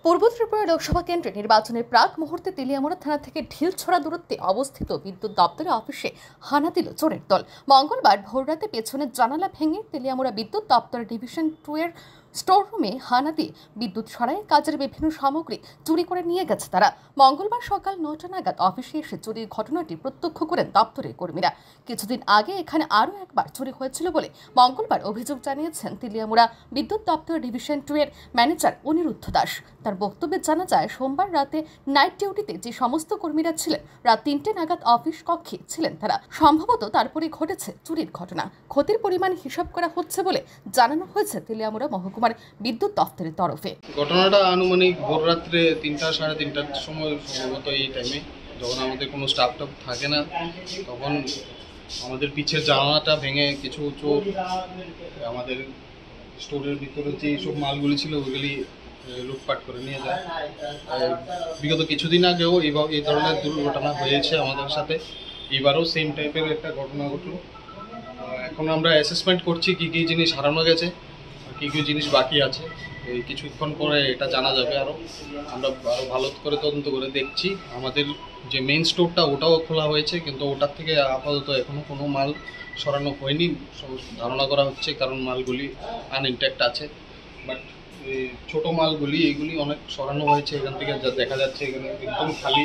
পূর্ব ত্রিপুরা লোকসভা কেন্দ্রে নির্বাচনের প্রাক মুহূর্তে তেলিয়ামুড়া থানা থেকে ঢিলছড়া দূরত্বে অবস্থিত বিদ্যুৎ দপ্তরের অফিসে হানা দিল চোরের দল। মঙ্গলবার ভোররাতে পেছনের জানালা ভেঙে তেলিয়ামুড়া বিদ্যুৎ দপ্তরের ডিভিশন 2 এর স্টোর রুমে হানা দিয়ে বিদ্যুৎ সরাইয়ের কাজের বিভিন্ন সামগ্রী চুরি করে নিয়ে গেছে তারা। মঙ্গলবার সকাল 9টা নাগাদ অফিসে এসে চুরির ঘটনাটি প্রত্যক্ষ করেন দপ্তরের কর্মীরা। কিছুদিন আগে এখানে আরও একবার চুরি হয়েছিল বলে মঙ্গলবার অভিযোগ জানিয়েছেন তেলিয়ামুড়া বিদ্যুৎ দপ্তরের ডিভিশন 2 এর ম্যানেজার অনিরুদ্ধ দাস। তার বক্তব্যে জানা যায়, সোমবার রাতে নাইট ডিউটিতে যে সমস্ত কর্মীরা ছিলেন রাত 3টে নাগাদ অফিস কক্ষে ছিলেন তারা। সম্ভবত তারপরে ঘটেছে চুরির ঘটনা। ক্ষতির পরিমাণ হিসাব করা হচ্ছে বলে জানানো হয়েছে তেলিয়ামুড়া মহকুমার বিদ্যুৎ দপ্তরের তরফে। ঘটনাটা আনুমানিক ভোর রাত্রে 3টা সাড়ে 3টার সময়, সম্ভবত এই টাইমে যখন আমাদের কোনো স্টাফ থাকে না, তখন আমাদের পিছের জানালাটা ভেঙে কিছু চোর আমাদের স্টোরের ভিতরে যে সব মালগুলি ছিল ওইগুলি লুটপাট করে নিয়ে যায়। বিগত কিছুদিন আগেও এই ধরনের দুর্ঘটনা হয়েছে আমাদের সাথে, এবারও সেম টাইপের একটা ঘটনা ঘটলো। এখন আমরা অ্যাসেসমেন্ট করছি কী কী জিনিস হারানো গেছে, কী কী জিনিস বাকি আছে। এই কিছুক্ষণ পরে এটা জানা যাবে। আমরা আরও ভালো করে তদন্ত করে দেখছি। আমাদের যে মেইন স্টোরটা ওটাও খোলা হয়েছে, কিন্তু ওটার থেকে আপাতত এখনও কোনো মাল সরানো হয়নি ধারণা করা হচ্ছে, কারণ মালগুলি আনইনট্যাক্ট আছে। বাট ছোটো মালগুলি এইগুলি অনেক সরানো হয়েছে। এখান থেকে যা দেখা যাচ্ছে এখানে একদম খালি।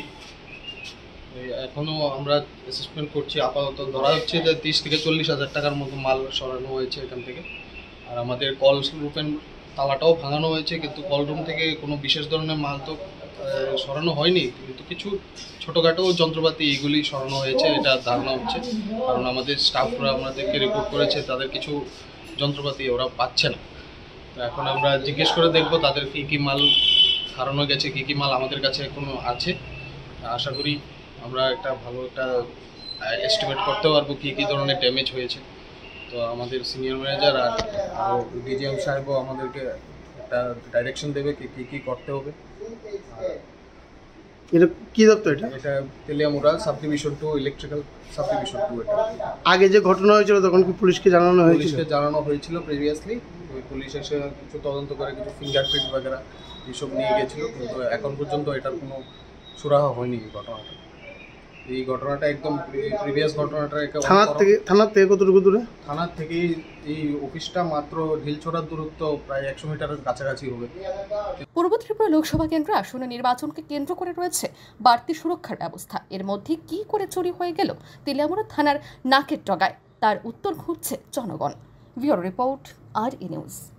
এখনও আমরা অ্যাসেসমেন্ট করছি। আপাতত ধরা হচ্ছে যে 30 থেকে 40 হাজার টাকার মতো মাল সরানো হয়েছে এখান থেকে। আর আমাদের কল রুমের তালাটাও ভাঙানো হয়েছে, কিন্তু কল রুম থেকে কোনো বিশেষ ধরনের মাল তো সরানো হয়নি, কিন্তু কিছু ছোটোখাটো যন্ত্রপাতি এইগুলি সরানো হয়েছে এটা ধারণা হচ্ছে। কারণ আমাদের স্টাফরা আমাদেরকে রিপোর্ট করেছে তাদের কিছু যন্ত্রপাতি ওরা পাচ্ছে না। তো এখন আমরা জিজ্ঞেস করে দেখব তাদের কী কী মাল হারানো গেছে, কী কী মাল আমাদের কাছে এখনও আছে। আশা করি আমরা একটা ভালো একটা এস্টিমেট করতে পারবো কী কী ধরনের ড্যামেজ হয়েছে। তো আমাদের সিনিয়র ম্যানেজার আর ডিজিএম সাহেবও আমাদেরকে একটা ডাইরেকশন দেবে কী কী করতে হবে। এটা কি দপ্তর? এটা Teliamura sub division 2, electrical sub division 2। এটা আগে যে ঘটনা হয়েছিল তখন কি পুলিশকে জানানো হয়েছিল? প্রিভিয়াসলি ওই পুলিশ এসে কিছু তদন্ত করে কিছু ফিঙ্গারপ্রিন্ট বাগেরা এইসব নিয়ে গেছিলো, কিন্তু এখন পর্যন্ত এটার কোনো সুরাহা হয়নি এই ঘটনাটা একদম প্রিভিয়াস ঘটনাটা। থানার থেকে কতটুকু দূরে? থানার থেকে এই অফিসটা মাত্র ঢিলছড়ার দূরত্ব প্রায় 100 মিটারের কাছাকাছি হবে। পূর্ব ত্রিপুরা লোকসভা কেন্দ্র আসন্ন নির্বাচনকে কেন্দ্র করে রয়েছে বাড়তি সুরক্ষার ব্যবস্থা। এর মধ্যে কি করে চুরি হয়ে গেল তেলিয়ামুড়া থানার নাকের ডগায়, তার উত্তর খুঁজছে জনগণ। Bureau report, RE news.